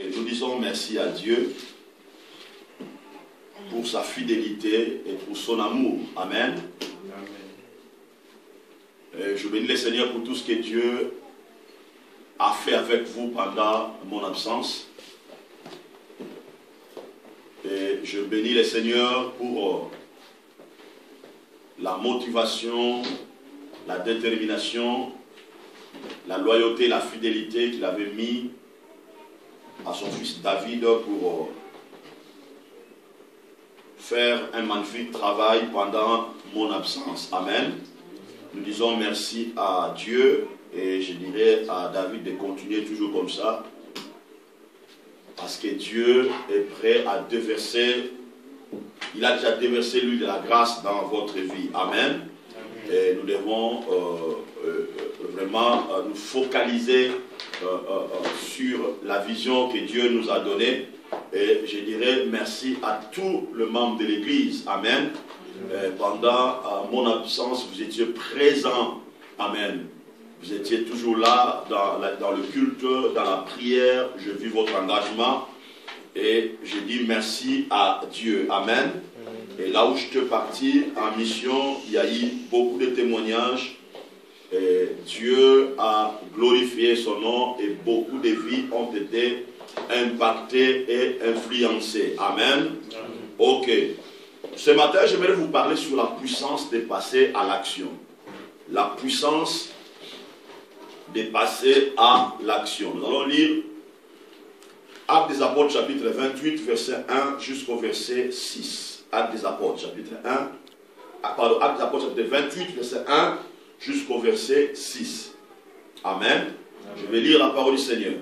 nous disons merci à Dieu pour sa fidélité et pour son amour. Amen. Je bénis le Seigneur pour tout ce que Dieu a fait avec vous pendant mon absence. Et je bénis le Seigneur pour la motivation, la détermination, la loyauté, la fidélité qu'il avait mis à son fils David pour faire un magnifique travail pendant mon absence. Amen. Nous disons merci à Dieu et je dirais à David de continuer toujours comme ça parce que Dieu est prêt à déverser, il a déjà déversé lui de la grâce dans votre vie. Amen. Et nous devons vraiment nous focaliser sur la vision que Dieu nous a donnée. Et je dirais merci à tous les membres de l'Église. Amen. Pendant mon absence, vous étiez présents. Amen. Vous étiez toujours là dans le culte, dans la prière. Je vis votre engagement. Et je dis merci à Dieu. Amen. Et là où je suis parti en mission, il y a eu beaucoup de témoignages. Et Dieu a glorifié son nom et beaucoup de vies ont été impactées et influencées. Amen. Ok. Ce matin, j'aimerais vous parler sur la puissance de passer à l'action. La puissance de passer à l'action. Nous allons lire Actes des Apôtres, chapitre 28, verset 1 jusqu'au verset 6. Actes des Apôtres, chapitre 1. Pardon, Actes des Apôtres, chapitre 28, verset 1 jusqu'au verset 6. Amen. Je vais lire la parole du Seigneur.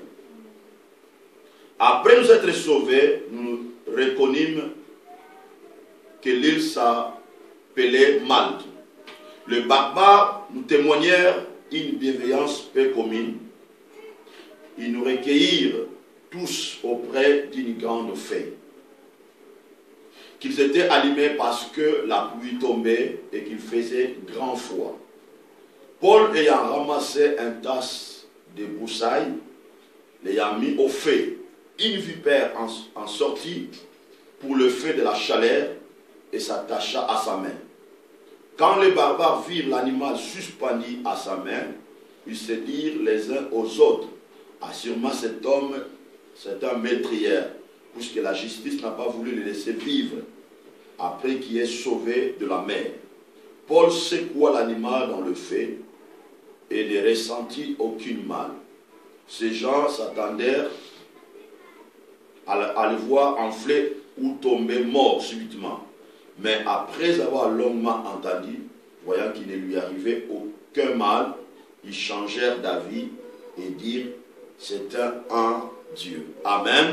Après nous être sauvés, nous reconnûmes que l'île s'appelait Malte. Les barbares nous témoignèrent une bienveillance peu commune. Ils nous recueillirent tous auprès d'une grande fête. Qu'ils étaient allumés parce que la pluie tombait et qu'il faisait grand froid. Paul ayant ramassé un tasse de broussailles, l'ayant mis au feu, une vipère en sortit pour le feu de la chaleur et s'attacha à sa main. Quand les barbares virent l'animal suspendu à sa main, ils se dirent les uns aux autres, sûrement cet homme, c'est un meurtrier, puisque la justice n'a pas voulu le laisser vivre, après qu'il ait sauvé de la mer. Paul secoua l'animal dans le feu et ne ressentit aucune mal. Ces gens s'attendèrent à le voir enfler ou tomber mort subitement. Mais après avoir longuement entendu, voyant qu'il ne lui arrivait aucun mal, ils changèrent d'avis et dirent, c'est un Dieu. Amen.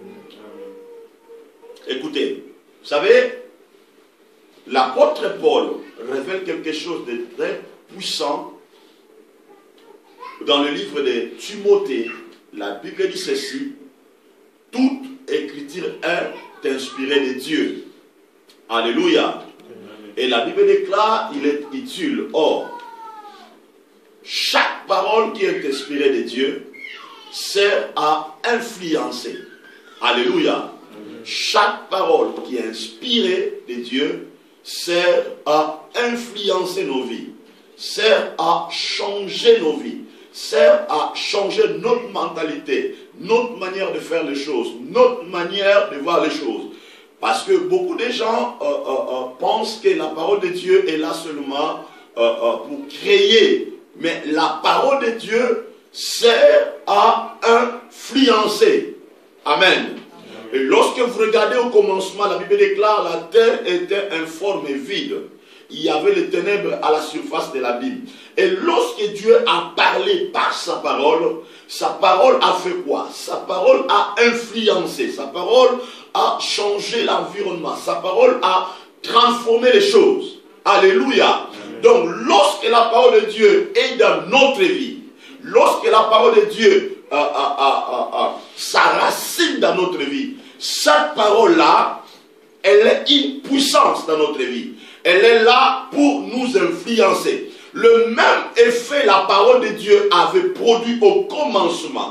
Écoutez, vous savez, l'apôtre Paul révèle quelque chose de très puissant dans le livre de Timothée. La Bible dit ceci, toute écriture est inspirée de Dieu. Alléluia. Et la Bible déclare, il est utile. Or, chaque parole qui est inspirée de Dieu sert à influencer. Alléluia. Chaque parole qui est inspirée de Dieu sert à influencer nos vies, sert à changer nos vies, sert à changer notre mentalité, notre manière de faire les choses, notre manière de voir les choses. Parce que beaucoup de gens pensent que la parole de Dieu est là seulement pour créer. Mais la parole de Dieu sert à influencer. Amen. Et lorsque vous regardez au commencement, la Bible déclare la terre était informe et vide. Il y avait les ténèbres à la surface de la Bible. Et lorsque Dieu a parlé par sa parole a fait quoi? Sa parole a influencé, sa parole a changé l'environnement, sa parole a transformé les choses. Alléluia. Donc lorsque la parole de Dieu est dans notre vie, lorsque la parole de Dieu s'enracine dans notre vie, cette parole-là, elle est une puissance dans notre vie. Elle est là pour nous influencer. Le même effet la parole de Dieu avait produit au commencement.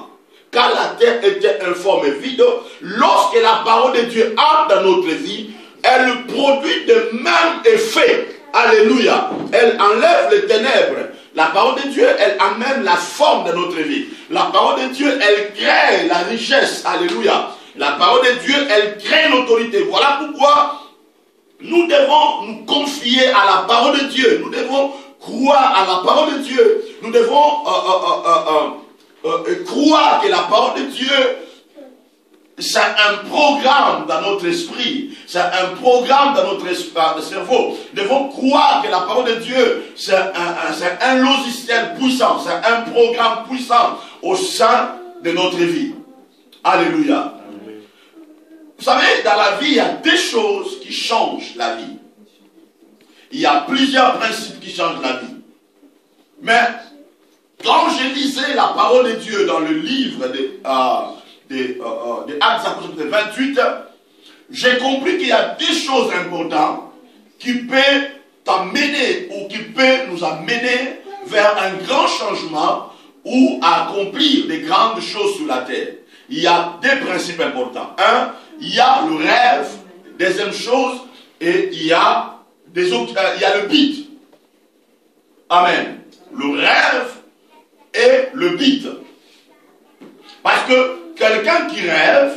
quand la terre était informe et vide, lorsque la parole de Dieu entre dans notre vie, elle produit le même effet. Alléluia. Elle enlève les ténèbres. La parole de Dieu, elle amène la forme de notre vie. La parole de Dieu, elle crée la richesse. Alléluia. La parole de Dieu, elle crée l'autorité. Voilà pourquoi nous devons nous confier à la parole de Dieu. Nous devons croire à la parole de Dieu. Nous devons croire que la parole de Dieu, c'est un programme dans notre esprit, c'est un programme dans notre cerveau. Nous devons croire que la parole de Dieu, c'est un logiciel puissant, c'est un programme puissant au sein de notre vie. Alléluia. Amen. Vous savez, dans la vie, il y a des choses qui changent la vie. Il y a plusieurs principes qui changent la vie. Mais quand je lisais la parole de Dieu dans le livre de Actes chapitre 28, j'ai compris qu'il y a des choses importantes qui peuvent t'amener ou qui peuvent nous amener vers un grand changement ou à accomplir des grandes choses sur la terre. Il y a des principes importants. Un, il y a le rêve. Deuxième chose, et il y a le but. Amen. Le rêve et le but. Parce que quelqu'un qui rêve,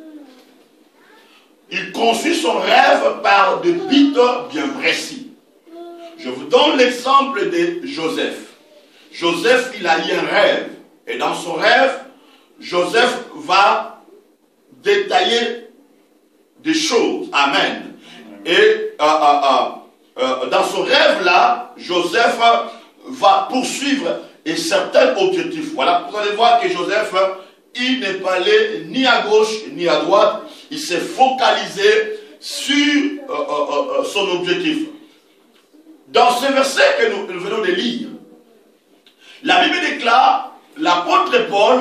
il construit son rêve par des buts bien précis. Je vous donne l'exemple de Joseph. Joseph, il a eu un rêve. Et dans son rêve, Joseph va détailler des choses. Amen. Et dans ce rêve-là, Joseph va poursuivre un certain objectif. Voilà, vous allez voir que Joseph, il n'est pas allé ni à gauche ni à droite. Il s'est focalisé sur son objectif. Dans ce verset que nous venons de lire, la Bible déclare, l'apôtre Paul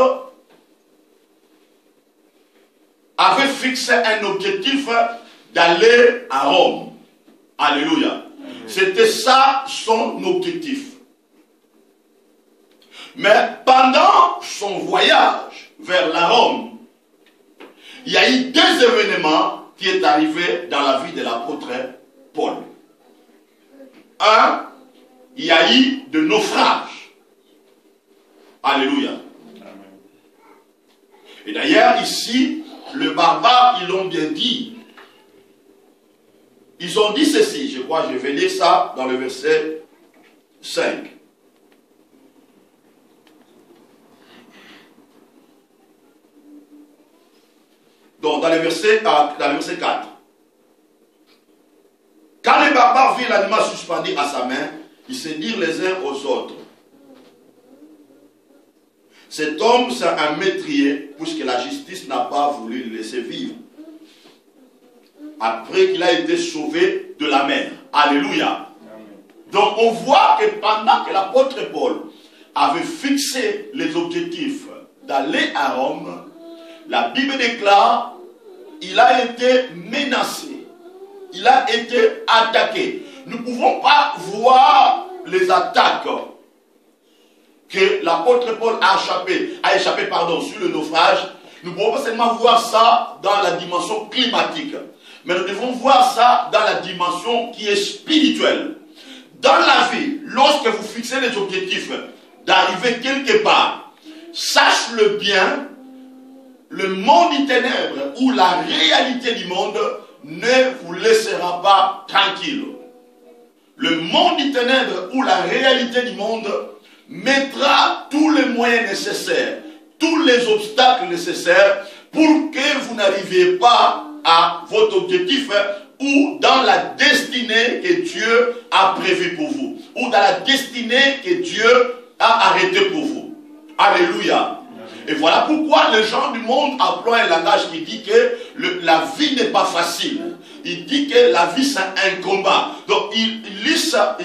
avait fixé un objectif d'aller à Rome. Alléluia. C'était ça son objectif. Mais pendant son voyage vers la Rome, il y a eu deux événements qui sont arrivés dans la vie de l'apôtre Paul. Un, il y a eu de naufrages. Alléluia. Et d'ailleurs, ici, le barbare, ils l'ont bien dit. Ils ont dit ceci, je crois, je vais lire ça dans le verset 5. Donc, dans le verset 4. Quand les barbares virent l'animal suspendu à sa main, ils se dirent les uns aux autres: cet homme, c'est un meurtrier, puisque la justice n'a pas voulu le laisser vivre, après qu'il a été sauvé de la mer. Alléluia. Amen. Donc on voit que pendant que l'apôtre Paul avait fixé les objectifs d'aller à Rome, la Bible déclare, il a été menacé, il a été attaqué. Nous ne pouvons pas voir les attaques que l'apôtre Paul a échappé sur le naufrage. Nous ne pouvons pas seulement voir ça dans la dimension climatique, mais nous devons voir ça dans la dimension qui est spirituelle. Dans la vie, lorsque vous fixez les objectifs d'arriver quelque part, sache-le bien, le monde des ténèbres ou la réalité du monde ne vous laissera pas tranquille. Le monde des ténèbres ou la réalité du monde mettra tous les moyens nécessaires, tous les obstacles nécessaires pour que vous n'arriviez pas à votre objectif ou dans la destinée que Dieu a prévue pour vous, ou dans la destinée que Dieu a arrêtée pour vous. Alléluia. Et voilà pourquoi les gens du monde emploient un langage qui dit que la vie n'est pas facile. Il dit que la vie c'est un combat. Donc il lit ça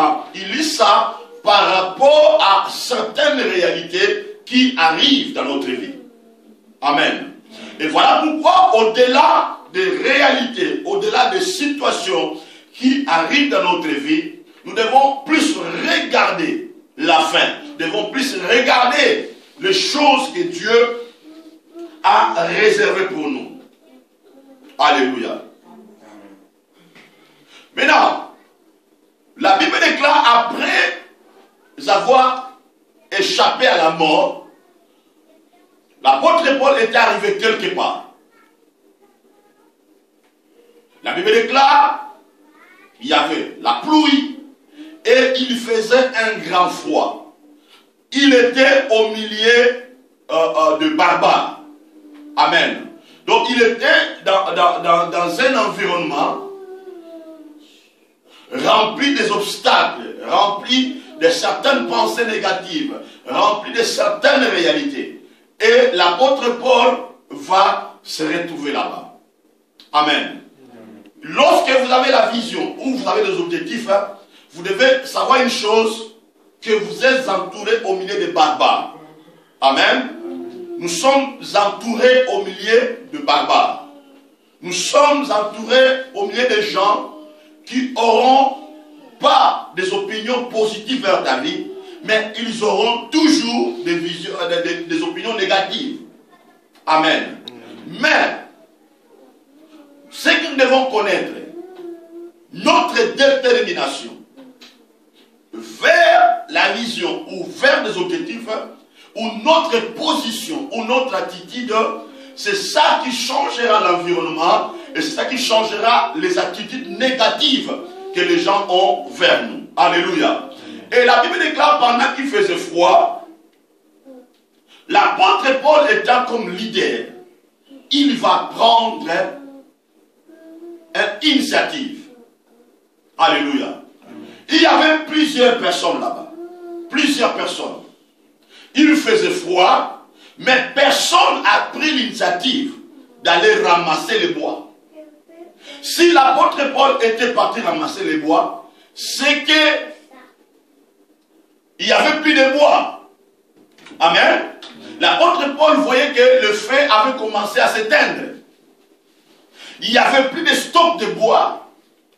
par rapport à certaines réalités qui arrivent dans notre vie. Amen. Et voilà pourquoi au-delà des réalités, au-delà des situations qui arrivent dans notre vie, nous devons plus regarder la fin. Nous devons plus regarder les choses que Dieu a réservé pour nous. Alléluia. Maintenant, la Bible déclare après avoir échappé à la mort, l'apôtre Paul était arrivé quelque part. La Bible déclare, il y avait la pluie et il faisait un grand froid. Il était au milieu de barbares. Amen. Donc il était dans un environnement rempli des obstacles, rempli de certaines pensées négatives, rempli de certaines réalités. Et l'apôtre Paul va se retrouver là-bas. Amen. Lorsque vous avez la vision ou vous avez des objectifs, vous devez savoir une chose, que vous êtes entouré au milieu des barbares. Amen. Nous sommes entourés au milieu de barbares. Nous sommes entourés au milieu de gens qui n'auront pas des opinions positives vers ta vie, mais ils auront toujours des opinions négatives. Amen. Mais, ce que nous devons connaître, notre détermination vers la vision ou vers des objectifs, ou notre position ou notre attitude, c'est ça qui changera l'environnement et c'est ça qui changera les attitudes négatives que les gens ont vers nous. Alléluia. Et la Bible déclare, pendant qu'il faisait froid, l'apôtre Paul étant comme leader, il va prendre une initiative. Alléluia. Il y avait plusieurs personnes là-bas. Plusieurs personnes. Il faisait froid, mais personne n'a pris l'initiative d'aller ramasser les bois. Si l'apôtre Paul était parti ramasser les bois, c'est que il n'y avait plus de bois. Amen. L'apôtre Paul voyait que le feu avait commencé à s'éteindre. Il n'y avait plus de stock de bois.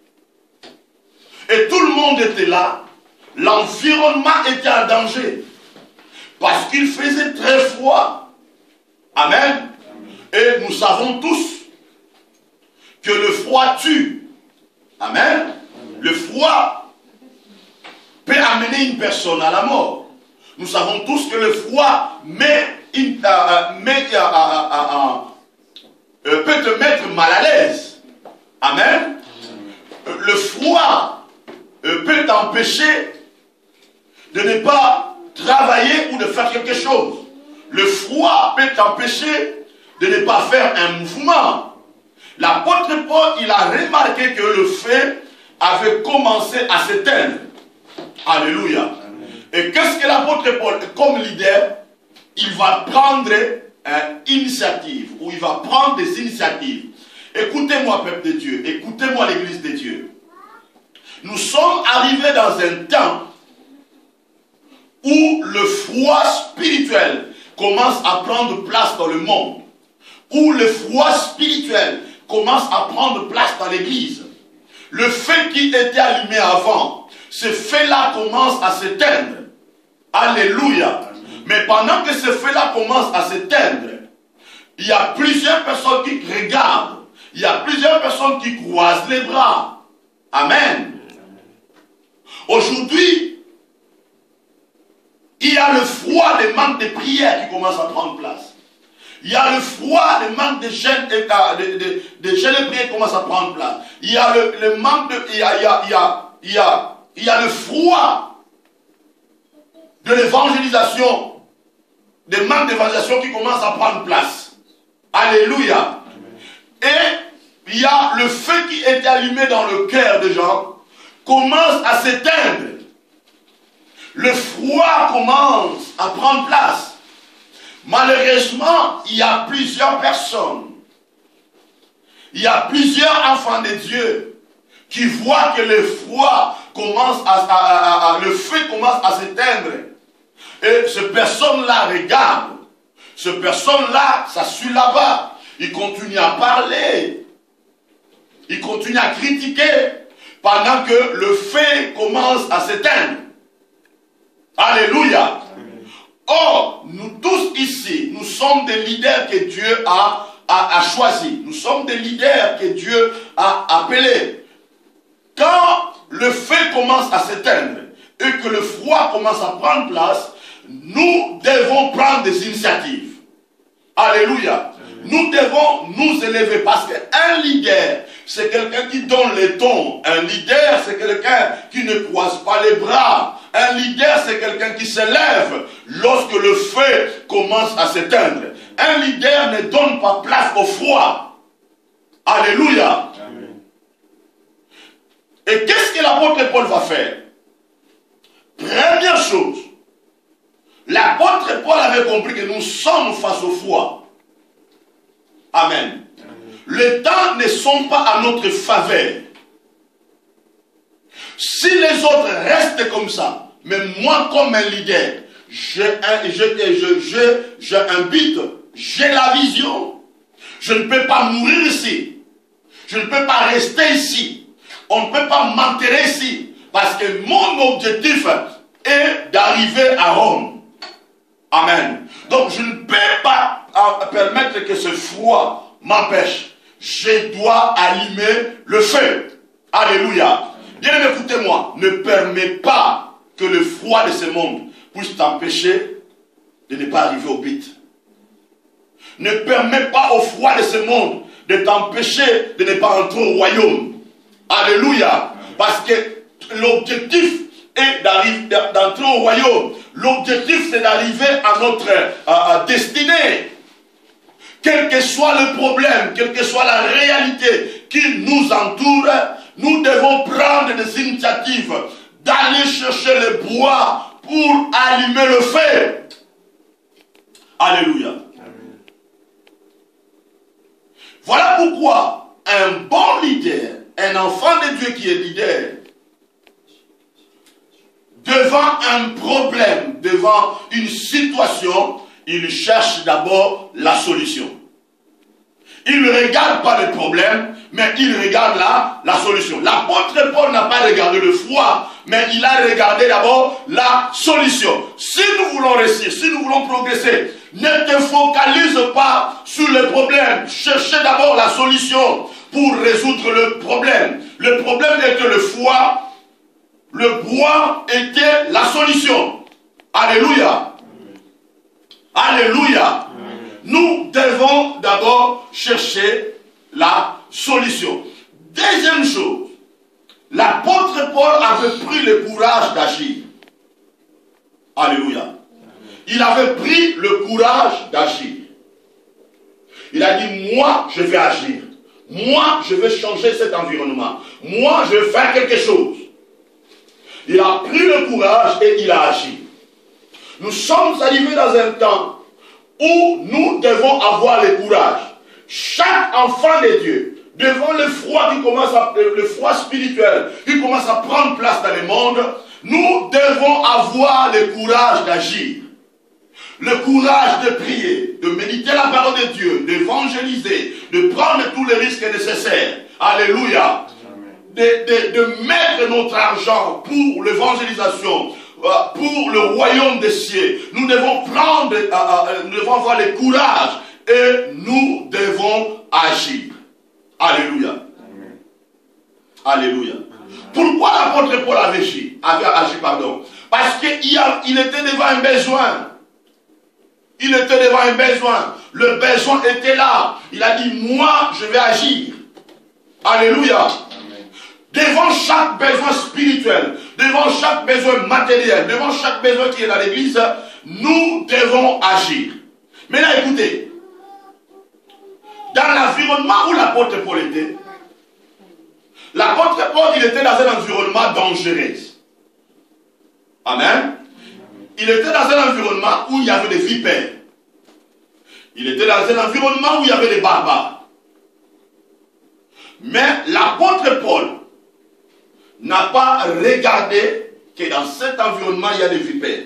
Et tout le monde était là. L'environnement était en danger. Parce qu'il faisait très froid. Amen. Et nous savons tous que le froid tue. Amen. Le froid peut amener une personne à la mort. Nous savons tous que le froid peut te mettre mal à l'aise. Amen. Le froid peut t'empêcher de ne pas travailler ou de faire quelque chose. Le froid peut t'empêcher de ne pas faire un mouvement. L'apôtre Paul, il a remarqué que le feu avait commencé à s'éteindre. Alléluia. Et qu'est-ce que l'apôtre Paul, comme leader, il va prendre une initiative, ou il va prendre des initiatives. Écoutez-moi, peuple de Dieu, écoutez-moi, l'église de Dieu. Nous sommes arrivés dans un temps où le froid spirituel commence à prendre place dans le monde, où le froid spirituel commence à prendre place dans l'église. Le feu qui était allumé avant, ce feu-là commence à s'éteindre. Alléluia. Mais pendant que ce feu-là commence à s'éteindre, il y a plusieurs personnes qui regardent, il y a plusieurs personnes qui croisent les bras. Amen. Aujourd'hui, il y a le froid, le manque de prière qui commence à prendre place. Il y a le froid, le manque de jeûne et de prière qui commence à prendre place. Il y a le manque de... Il y a le froid de l'évangélisation, des manques d'évangélisation qui commencent à prendre place. Alléluia. Et il y a le feu qui est allumé dans le cœur des gens, commence à s'éteindre. Le froid commence à prendre place. Malheureusement, il y a plusieurs personnes, il y a plusieurs enfants de Dieu qui voient que le froid commence le feu commence à s'éteindre. Et ces personnes-là regardent. Ces personnes-là s'assuient là-bas. Ils continuent à parler. Ils continuent à critiquer pendant que le feu commence à s'éteindre. Alléluia. Or, nous tous ici, nous sommes des leaders que Dieu a choisis. Nous sommes des leaders que Dieu a appelés. Quand le feu commence à s'éteindre et que le froid commence à prendre place, nous devons prendre des initiatives. Alléluia. Nous devons nous élever parce qu'un leader, c'est quelqu'un qui donne les tons. Un leader, c'est quelqu'un qui ne croise pas les bras. Un leader, c'est quelqu'un qui s'élève lorsque le feu commence à s'éteindre. Un leader ne donne pas place au froid. Alléluia. Amen. Et qu'est-ce que l'apôtre Paul va faire? Première chose, l'apôtre Paul avait compris que nous sommes face au froid. Amen. Les temps ne sont pas à notre faveur. Si les autres restent comme ça, mais moi comme un leader, j'ai un but, j'ai la vision. Je ne peux pas mourir ici. Je ne peux pas rester ici. On ne peut pas m'enterrer ici. Parce que mon objectif est d'arriver à Rome. Amen. Donc je ne peux pas permettre que ce froid m'empêche. Je dois allumer le feu. Alléluia. Bien écoutez-moi, ne permets pas que le froid de ce monde puisse t'empêcher de ne pas arriver au but. Ne permets pas au froid de ce monde de t'empêcher de ne pas entrer au royaume. Alléluia. Parce que l'objectif est d'entrer au royaume. L'objectif, c'est d'arriver à notre destinée. Quel que soit le problème, quelle que soit la réalité qui nous entoure, nous devons prendre des initiatives d'aller chercher le bois pour allumer le feu. Alléluia. Amen. Voilà pourquoi un bon leader, un enfant de Dieu qui est leader, devant un problème, devant une situation, il cherche d'abord la solution. Il ne regarde pas le problème, mais il regarde la solution. L'apôtre Paul n'a pas regardé le froid, mais il a regardé d'abord la solution. Si nous voulons réussir, si nous voulons progresser, ne te focalise pas sur le problème. Cherchez d'abord la solution pour résoudre le problème. Le problème était le froid, le bois était la solution. Alléluia. Alléluia. Nous devons d'abord chercher la solution. Deuxième chose, l'apôtre Paul avait pris le courage d'agir. Alléluia. Il avait pris le courage d'agir. Il a dit, moi, je vais agir. Moi, je vais changer cet environnement. Moi, je vais faire quelque chose. Il a pris le courage et il a agi. Nous sommes arrivés dans un temps où nous devons avoir le courage. Chaque enfant de Dieu, devant le froid le froid spirituel qui commence à prendre place dans le monde, nous devons avoir le courage d'agir. Le courage de prier, de méditer la parole de Dieu, d'évangéliser, de prendre tous les risques nécessaires. Alléluia. De mettre notre argent pour l'évangélisation, pour le royaume des cieux. Nous devons nous devons avoir le courage et nous devons agir. Alléluia. Amen. Alléluia. Amen. Pourquoi l'apôtre Paul avait agi, parce qu'il était devant un besoin. Il était devant un besoin. Le besoin était là. Il a dit, moi, je vais agir. Alléluia. Devant chaque besoin spirituel, devant chaque besoin matériel, devant chaque besoin qui est dans l'église, nous devons agir. Maintenant, écoutez, dans l'environnement où l'apôtre Paul était, l'apôtre Paul, il était dans un environnement dangereux. Amen. Il était dans un environnement où il y avait des vipères. Il était dans un environnement où il y avait des barbares. Mais l'apôtre Paul n'a pas regardé que dans cet environnement, il y a des vipères.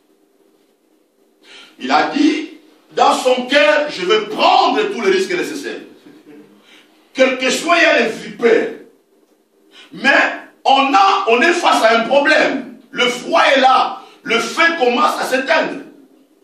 Il a dit, dans son cœur, je vais prendre tous les risques nécessaires. Quel que soit, il y a des vipères. Mais on est face à un problème. Le froid est là. Le feu commence à s'éteindre.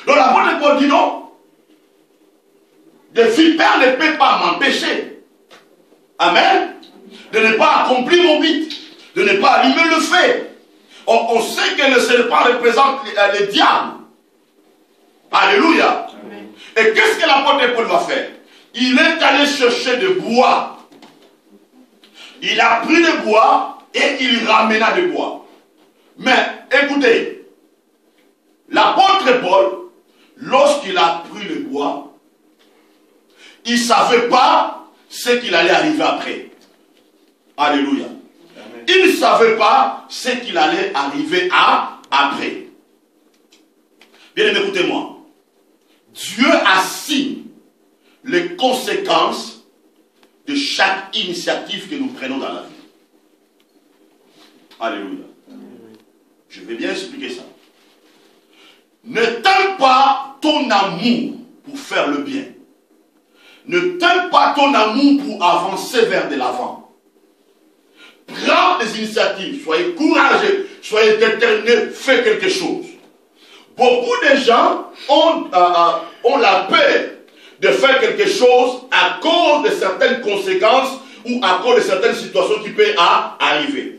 Donc l'apôtre Paul dit non. Des vipères ne peuvent pas m'empêcher. Amen. De ne pas accomplir mon but. De ne pas allumer le feu. On sait que le serpent représente le diable. Alléluia. Amen. Et qu'est-ce que l'apôtre Paul va faire? Il est allé chercher du bois. Il a pris le bois et il ramena du bois. Mais écoutez, l'apôtre Paul, lorsqu'il a pris le bois, il ne savait pas ce qu'il allait arriver après. Alléluia. Amen. Il ne savait pas ce qu'il allait arriver après. Bien aimé, écoutez-moi. Dieu assigne les conséquences de chaque initiative que nous prenons dans la vie. Alléluia. Je vais bien expliquer ça. Ne t'aime pas ton amour pour faire le bien. Ne t'aime pas ton amour pour avancer vers de l'avant. Prends des initiatives, soyez courageux, soyez déterminés, faites quelque chose. Beaucoup de gens ont la peur de faire quelque chose à cause de certaines conséquences ou à cause de certaines situations qui peuvent arriver.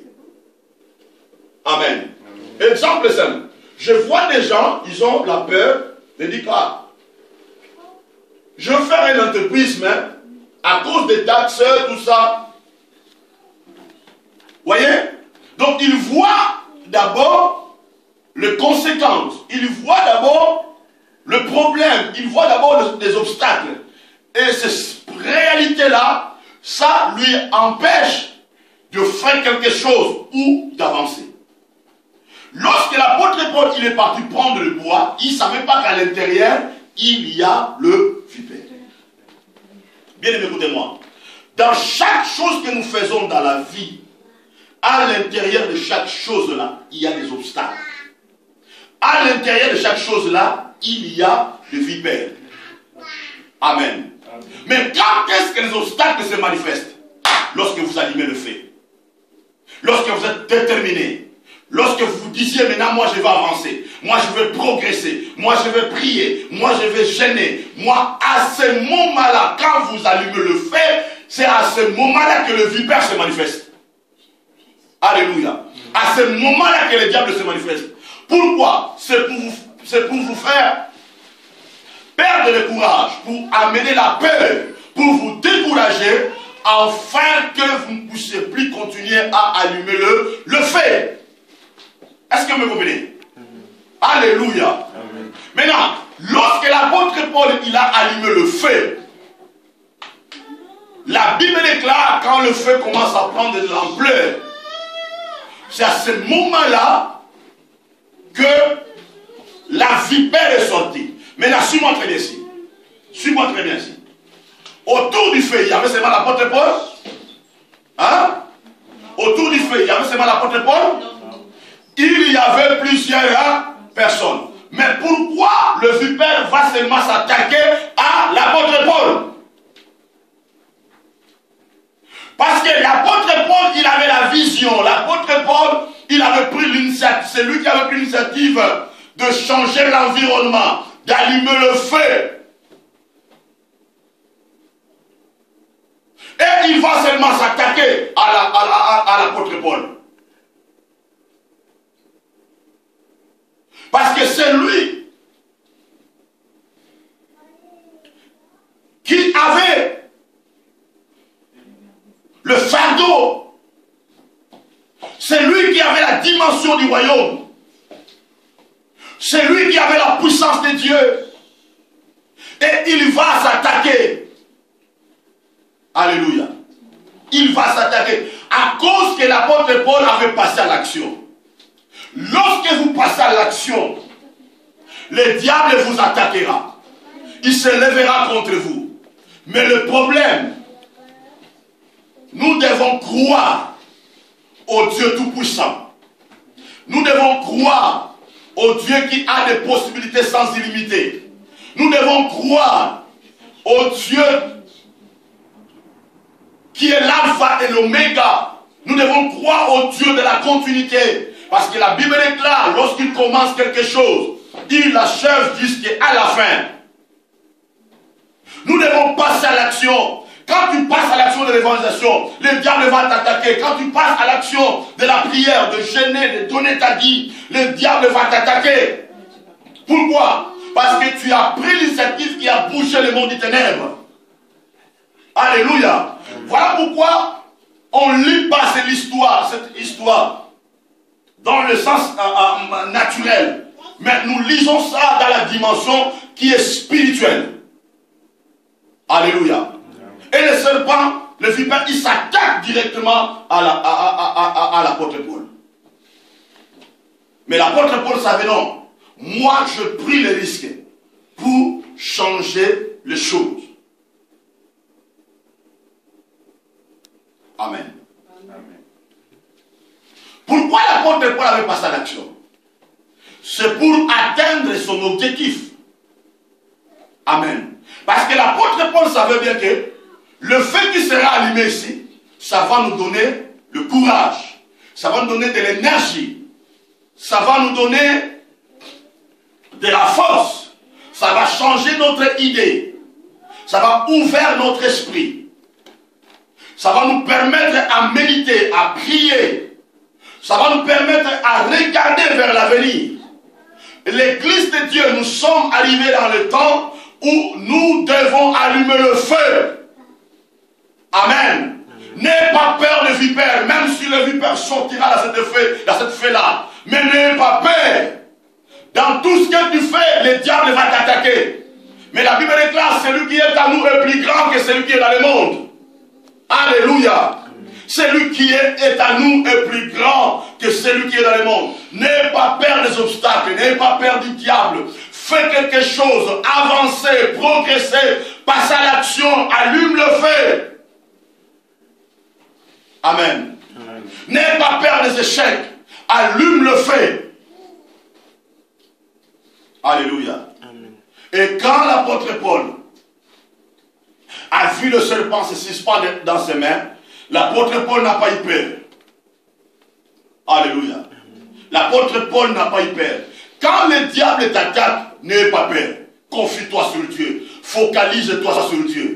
Amen. Exemple simple. Je vois des gens, ils ont la peur de dire ah, je veux faire une entreprise, mais à cause des taxes, tout ça. Voyez? Donc ils voient d'abord les conséquences. Ils voient d'abord le problème. Ils voient d'abord des obstacles. Et cette réalité-là, ça lui empêche de faire quelque chose ou d'avancer. Lorsque l'apôtre Paul il est parti prendre le bois, il ne savait pas qu'à l'intérieur, il y a le vipère. Bien aimé, écoutez-moi. Dans chaque chose que nous faisons dans la vie, à l'intérieur de chaque chose-là, il y a des obstacles. À l'intérieur de chaque chose-là, il y a le vipère. Amen. Mais quand est-ce que les obstacles se manifestent? Lorsque vous allumez le feu. Lorsque vous êtes déterminé. Lorsque vous disiez maintenant moi je vais avancer, moi je vais progresser, moi je vais prier, moi je vais gêner. Moi à ce moment-là, quand vous allumez le feu, c'est à ce moment-là que le vipère se manifeste. Alléluia. À ce moment-là que le diable se manifeste. Pourquoi? C'est pour vous faire perdre le courage, pour amener la peur, pour vous décourager, afin que vous ne puissiez plus continuer à allumer le feu. Est-ce que vous me comprenez? Alléluia. Amen. Maintenant, lorsque l'apôtre Paul il a allumé le feu, la Bible déclare quand le feu commence à prendre de l'ampleur, c'est à ce moment-là que la vipère est sortie. Maintenant, suis-moi très bien ici. Suis-moi très bien ici. Autour du feu, il y avait seulement l'apôtre Paul. Hein? Autour du feu, il y avait seulement l'apôtre Paul. Il y avait plusieurs personnes. Mais pourquoi le vipère va seulement s'attaquer à l'apôtre Paul? Parce que l'apôtre Paul, il avait la vision. L'apôtre Paul, il avait pris l'initiative. C'est lui qui avait pris l'initiative de changer l'environnement, d'allumer le feu. Et il va seulement s'attaquer à l'apôtre Paul. Parce que c'est lui qui avait le fardeau. C'est lui qui avait la dimension du royaume. C'est lui qui avait la puissance de Dieu. Et il va s'attaquer. Alléluia. Il va s'attaquer. À cause que l'apôtre Paul avait passé à l'action. Lorsque vous passez à l'action, le diable vous attaquera. Il se lèvera contre vous. Mais le problème, nous devons croire au Dieu Tout-Puissant. Nous devons croire au Dieu qui a des possibilités sans illimité. Nous devons croire au Dieu qui est l'alpha et l'oméga. Nous devons croire au Dieu de la continuité. Parce que la Bible déclare, lorsqu'il commence quelque chose, il achève jusqu'à la fin. Nous devons passer à l'action. Quand tu passes à l'action de l'évangélisation, le diable va t'attaquer. Quand tu passes à l'action de la prière, de jeûner, de donner ta vie, le diable va t'attaquer. Pourquoi? Parce que tu as pris l'initiative qui a bougé le monde des ténèbres. Alléluia. Voilà pourquoi on ne lit pas cette histoire dans le sens naturel. Mais nous lisons ça dans la dimension qui est spirituelle. Alléluia. Et le serpent, le vipère, il s'attaque directement à l'apôtre Paul. Mais l'apôtre Paul savait non. Moi, je pris le risque pour changer les choses. Amen. Amen. Pourquoi l'apôtre Paul avait passé à l'action? C'est pour atteindre son objectif. Amen. Parce que l'apôtre Paul savait bien que le fait qu'il sera allumé ici, ça va nous donner le courage, ça va nous donner de l'énergie, ça va nous donner de la force, ça va changer notre idée, ça va ouvrir notre esprit, ça va nous permettre à méditer, à prier, ça va nous permettre à regarder vers l'avenir. L'Église de Dieu, nous sommes arrivés dans le temps où nous devons allumer le feu. Amen. N'aie pas peur de vipère, même si le vipère sortira dans cette fée-là. Mais n'aie pas peur. Dans tout ce que tu fais, le diable va t'attaquer. Mais la Bible déclare, celui qui est à nous est plus grand que celui qui est dans le monde. Alléluia. Celui qui est à nous est plus grand que celui qui est dans le monde. N'aie pas peur des obstacles, n'aie pas peur du diable. Fais quelque chose, avancez, progressez, passe à l'action, allume le feu. Amen. Amen. N'aie pas peur des échecs, allume le feu. Alléluia. Amen. Et quand l'apôtre Paul a vu le serpent se suspendre dans ses mains, l'apôtre Paul n'a pas eu peur. Alléluia. L'apôtre Paul n'a pas eu peur. Quand le diable t'attaque, n'aie pas peur. Confie-toi sur Dieu. Focalise-toi sur Dieu.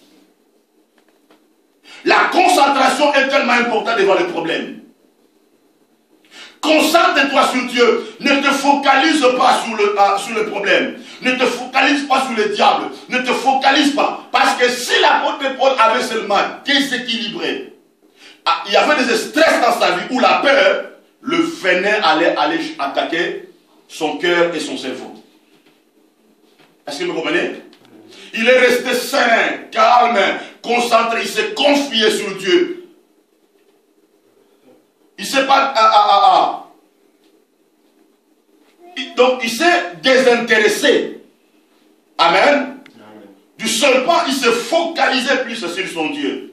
La concentration est tellement importante devant les problèmes. Concentre-toi sur Dieu. Ne te focalise pas sur le problème. Ne te focalise pas sur le diable. Ne te focalise pas. Parce que si l'apôtre Paul avait seulement déséquilibré, il y avait des stress dans sa vie où la peur, le venin allait attaquer son cœur et son cerveau. Est-ce que vous comprenez? Il est resté sain, calme, concentré, il s'est confié sur Dieu. Il s'est pas... Donc il s'est désintéressé. Amen. Du serpent, il s'est focalisé plus sur son Dieu.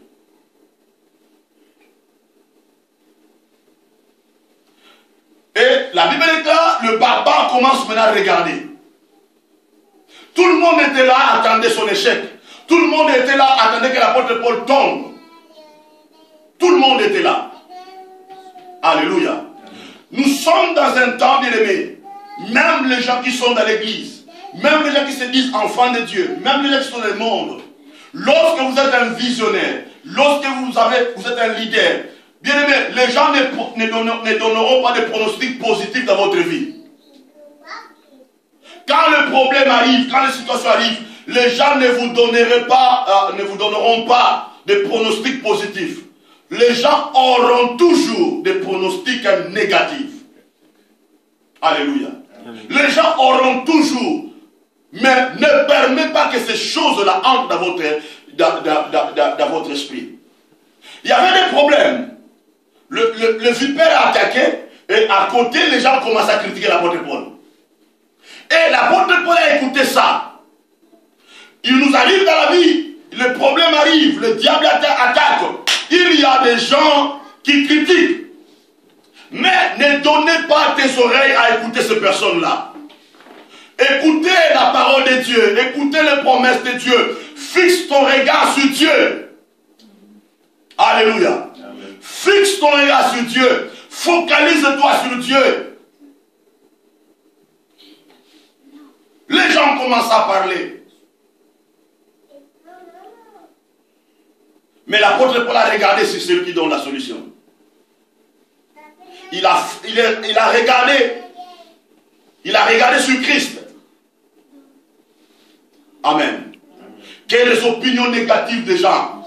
Et la Bible déclare, le barbare commence maintenant à regarder. Tout le monde était là, attendait son échec. Tout le monde était là, attendait que l'apôtre Paul tombe. Tout le monde était là. Alléluia. Nous sommes dans un temps, bien aimé. Même les gens qui sont dans l'église, même les gens qui se disent enfants de Dieu, même les gens qui sont dans le monde, lorsque vous êtes un visionnaire, lorsque vous êtes un leader, bien aimé, les gens ne donneront pas de pronostics positifs dans votre vie. Quand le problème arrive, quand les situations arrivent, les gens ne vous donneront pas de pronostics positifs. Les gens auront toujours des pronostics négatifs. Alléluia. Amen. Les gens auront toujours. Mais ne permet pas que ces choses-là entrent dans votre esprit. Il y avait des problèmes. Le vipère a attaqué et à côté, les gens commencent à critiquer l'apôtre Paul. Et l'apôtre Paul a écouté ça. Il nous arrive dans la vie, le problème arrive, le diable attaque. Il y a des gens qui critiquent. Mais ne donnez pas tes oreilles à écouter ces personnes-là. Écoutez la parole de Dieu, écoutez les promesses de Dieu. Fixe ton regard sur Dieu. Alléluia. Amen. Fixe ton regard sur Dieu. Focalise-toi sur Dieu. Les gens commencent à parler. Mais l'apôtre Paul a regardé sur celui qui donne la solution. Il a regardé sur Christ. Amen. Que les opinions négatives des gens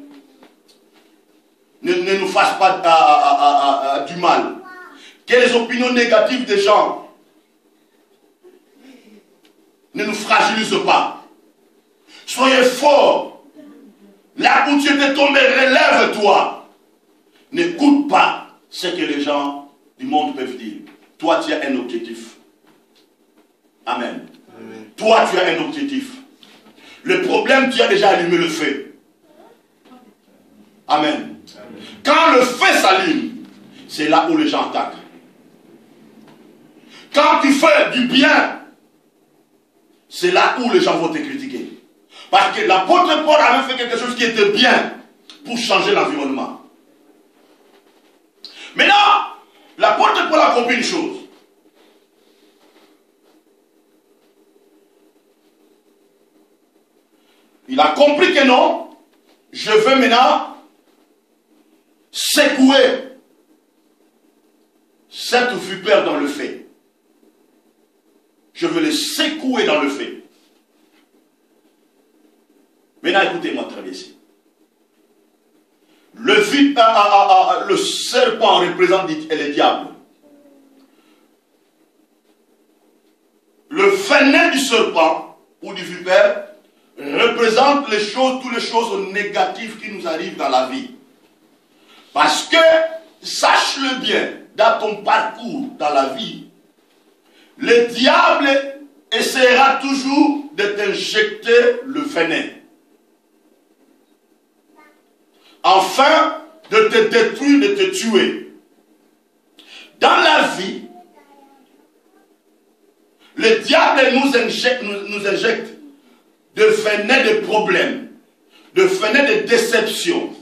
ne nous fassent pas du mal. Que les opinions négatives des gens ne nous fragilisent pas. Soyez forts. Là où tu étais tombé, relève-toi. N'écoute pas ce que les gens du monde peuvent dire. Toi, tu as un objectif. Amen. Amen. Toi, tu as un objectif. Le problème, tu as déjà allumé le feu. Amen. Amen. Quand le feu s'allume, c'est là où les gens attaquent. Quand tu fais du bien, c'est là où les gens vont te critiquer. Parce que l'apôtre Paul avait fait quelque chose qui était bien pour changer l'environnement. Maintenant, l'apôtre Paul a compris une chose. Il a compris que non, je veux maintenant secouer cette vipère dans le feu. Je veux les secouer dans le feu. Maintenant, écoutez-moi très bien ici. Le serpent représente le diable. Le venin du serpent ou du vipère représente les choses, toutes les choses négatives qui nous arrivent dans la vie. Parce que, sache-le bien, dans ton parcours dans la vie, le diable essaiera toujours de t'injecter le venin. Afin de te détruire, de te tuer. Dans la vie, le diable nous injecte de venin de problèmes, de venin de déception.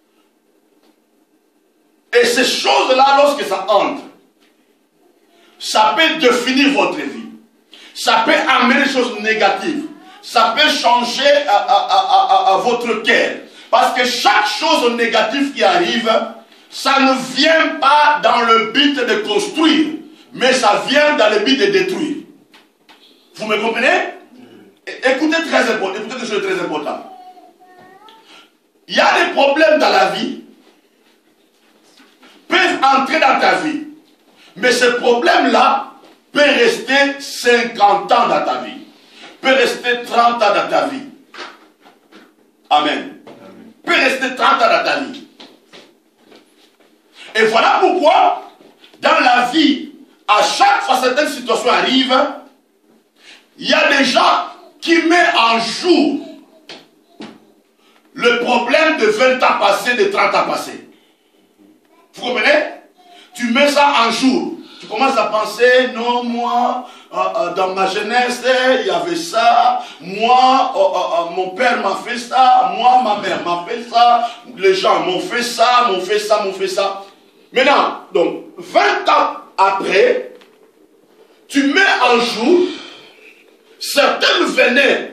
Et ces choses-là, lorsque ça entre, ça peut définir votre vie. Ça peut amener des choses négatives. Ça peut changer à votre cœur. Parce que chaque chose négative qui arrive, ça ne vient pas dans le but de construire, mais ça vient dans le but de détruire. Vous me comprenez? Écoutez très important, écoutez quelque chose de très important. Il y a des problèmes dans la vie, peuvent entrer dans ta vie, mais ce problème-là peut rester 50 ans dans ta vie, peut rester 30 ans dans ta vie. Amen. Peut rester 30 ans dans ta vie. Et voilà pourquoi, dans la vie, à chaque fois que certaines situations arrivent, il y a des gens qui mettent en jour le problème de 20 ans passés, de 30 ans passés. Vous comprenez? Tu mets ça en jour. Tu commences à penser, non, moi, dans ma jeunesse, il y avait ça. Moi, mon père m'a fait ça. Moi, ma mère m'a fait ça. Les gens m'ont fait ça, m'ont fait ça, m'ont fait ça. Maintenant, donc, 20 ans après, tu mets en jour certaines venin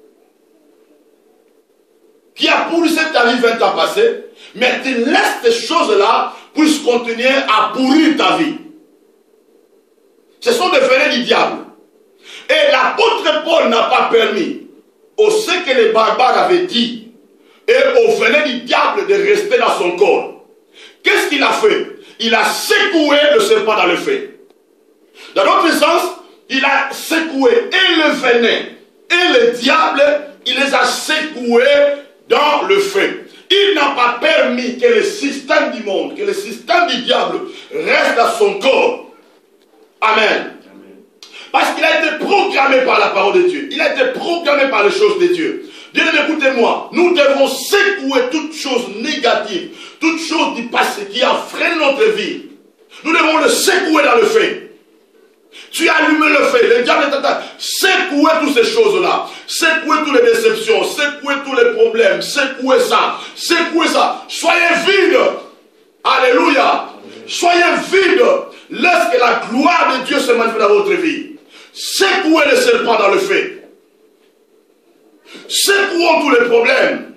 qui a pourri ta vie 20 ans passés, mais tu laisses ces choses-là pour continuer à pourrir ta vie. Ce sont des venins du diable. Et l'apôtre Paul n'a pas permis au ce que les barbares avaient dit et au venin du diable de rester dans son corps. Qu'est-ce qu'il a fait? Il a secoué le serpent dans le feu. Dans l'autre sens, il a secoué et le venin et le diable, il les a secoués dans le feu. Il n'a pas permis que le système du monde, que le système du diable reste dans son corps. Amen. Parce qu'il a été programmé par la parole de Dieu. Il a été programmé par les choses de Dieu. Dieu, écoutez-moi, nous devons secouer toutes choses négatives, toutes choses du passé qui enfreignent notre vie. Nous devons le secouer dans le feu. Tu as allumé le feu, le diable est en train de secouer toutes ces choses-là, secouer toutes les déceptions, secouer tous les problèmes, secouer ça, secouer ça. Soyez vide. Alléluia. Soyez vide. Laisse que la gloire de Dieu se manifeste dans votre vie. Secouez le serpent dans le feu. Secouons tous les problèmes.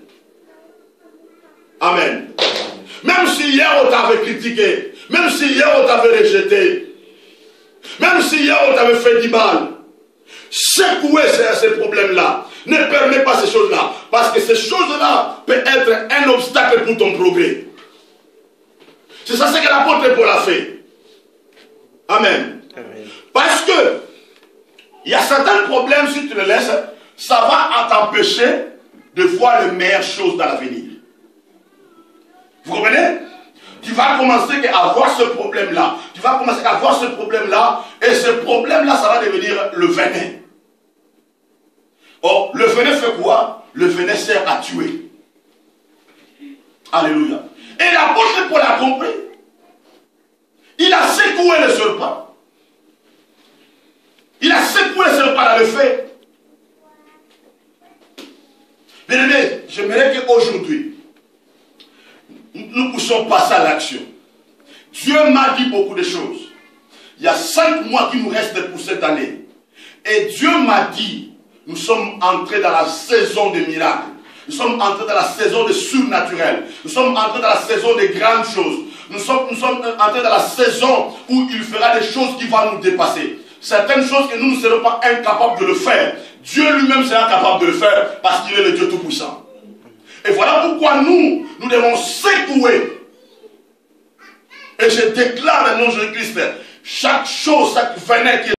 Amen. Même si hier on t'avait critiqué, même si hier on t'avait rejeté, même si hier on t'avait fait du mal, secouez ces problèmes-là. Ne permets pas ces choses-là. Parce que ces choses-là peuvent être un obstacle pour ton progrès. C'est ça ce que l'apôtre Paul a fait. Amen. Amen. Parce que il y a certains problèmes, si tu les laisses, ça va t'empêcher de voir les meilleures choses dans l'avenir. Vous comprenez? Tu vas commencer à voir ce problème-là. Tu vas commencer à voir ce problème-là. Et ce problème-là, ça va devenir le venin. Or, le venin fait quoi? Le venin sert à tuer. Alléluia. Et l'apôtre Paul a compris. Il a secoué le serpent. Il a secoué le serpent dans le feu. Bien-aimés, j'aimerais qu'aujourd'hui, nous puissions passer à l'action. Dieu m'a dit beaucoup de choses. Il y a 5 mois qui nous restent pour cette année. Et Dieu m'a dit, nous sommes entrés dans la saison des miracles. Nous sommes entrés dans la saison des surnaturels. Nous sommes entrés dans la saison des grandes choses. Nous sommes entrés dans la saison où il fera des choses qui vont nous dépasser. Certaines choses que nous ne serons pas incapables de le faire. Dieu lui-même sera capable de le faire parce qu'il est le Dieu Tout-Puissant. Et voilà pourquoi nous devons secouer. Et je déclare le nom de Jésus-Christ, chaque chose, chaque venin qui est